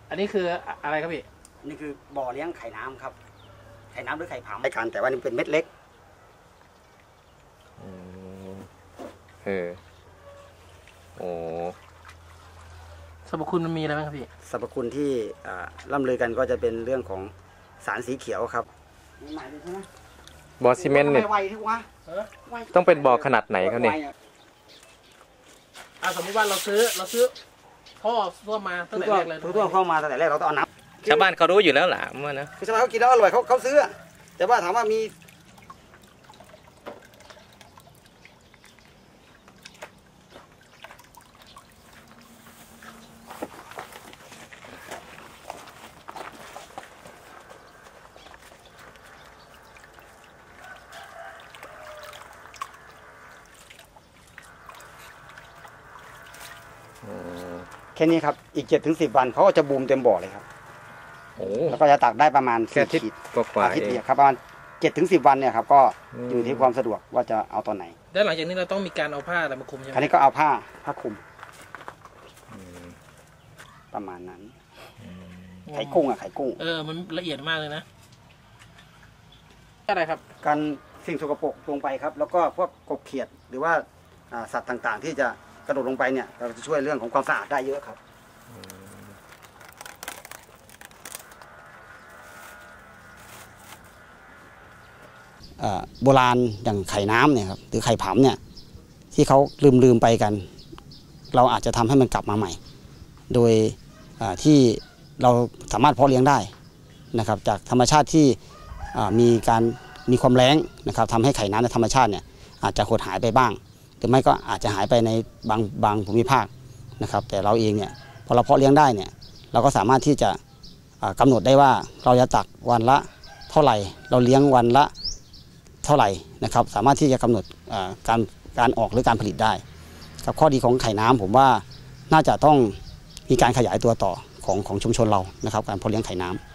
อันนี้คืออะไรครับพี่นี่คือบ่อเลี้ยงไข่น้ำครับไข่น้ำหรือไข่ผำไข่กันแต่ว่านี่เป็นเม็ดเล็กโอ้สรรพคุณมันมีอะไรบ้างครับพี่สรรพคุณที่ล่ำลือกันก็จะเป็นเรื่องของสารสีเขียวครับบ่อซีเมนต์เนี่ยต้องเป็นบ่อขนาดไหนครับเนี่ยสมมติว่าเราซื้อท่อท่วมมาตั้งแต่แรกเลยท่วมเข้ามาตั้งแต่แรกเราต้องเอาน้ำชาวบ้านเขารู้อยู่แล้วล่ะว่านะคือชาวบ้านเขากินแล้วอร่อยเขาซื้อแต่ว่าถามว่ามีแค่นี้ครับอีก7-10 วันเขาก็จะบูมเต็มบ่อเลยครับแล้วก็จะตักได้ประมาณ4 ขีดอาทิตย์เดียวครับประมาณ7-10 วันเนี่ยครับก็อยู่ที่ความสะดวกว่าจะเอาตอนไหนแล้วหลังจากนี้เราต้องมีการเอาผ้าอะไรมาคลุมใช่ไหมคราวนี้ก็เอาผ้าคลุมประมาณนั้นไข่กุ้งไข่กุ้งมันละเอียดมากเลยนะอะไรครับการสิ่งสกปรกลงไปครับแล้วก็พวกกบเขียดหรือว่าสัตว์ต่างๆที่จะกระโดดลงไปเนี่ยเราจะช่วยเรื่องของความสะอาดได้เยอะครับโบราณอย่างไข่น้ำเนี่ยครับหรือไข่ผำเนี่ยที่เขาลืมไปกันเราอาจจะทำให้มันกลับมาใหม่โดยที่เราสามารถเพาะเลี้ยงได้นะครับจากธรรมชาติที่มีความแล้งนะครับทำให้ไข่น้ำในธรรมชาติเนี่ยอาจจะหดหายไปบ้างหรือไม่ก็อาจจะหายไปในบางภูมิภาคนะครับแต่เราเองเนี่ยพอเราเพาะเลี้ยงได้เนี่ยเราก็สามารถที่จะกำหนดได้ว่าเราจะตักวันละเท่าไหร่เราเลี้ยงวันละเท่าไหร่นะครับสามารถที่จะกำหนดการออกหรือการผลิตได้กับข้อดีของไข่น้ำผมว่าน่าจะต้องมีการขยายตัวต่อของชุมชนเรานะครับการเพาะเลี้ยงไข่น้ำ